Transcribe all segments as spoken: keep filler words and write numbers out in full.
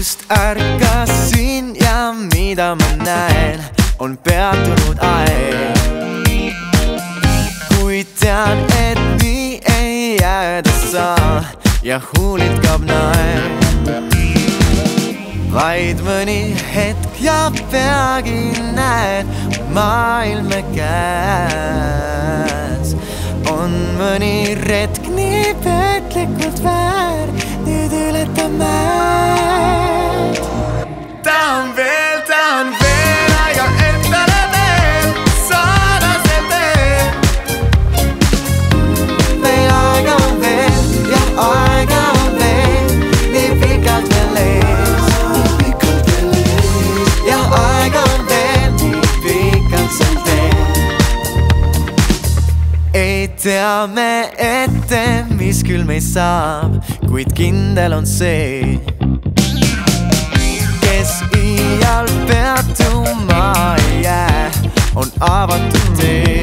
just ärkasin ja mida ma näen, on peatunud aeg. Kui tean, et nii ei jääda saa ja huulilt kaob naer. Vaid mõni hetk ja peagi näed maailm käes. On mõni retk nii petlikult väär, nüüd ületame. Tahan veel, tahan veel, aega endale veel, saada see teel. Meil aega on veel ja aega on veel, nii pikalt veel ees. Nii pikalt veel ees ja aega on veel, nii pikalt see teel. Ei tea me ette, mis küll meist saab, kuid kindel on see, kes iial peatuma ei jää, on avatud tee.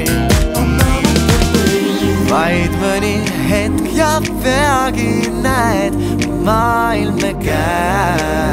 Vaid mõni hetk ja peagi näed maailm käes.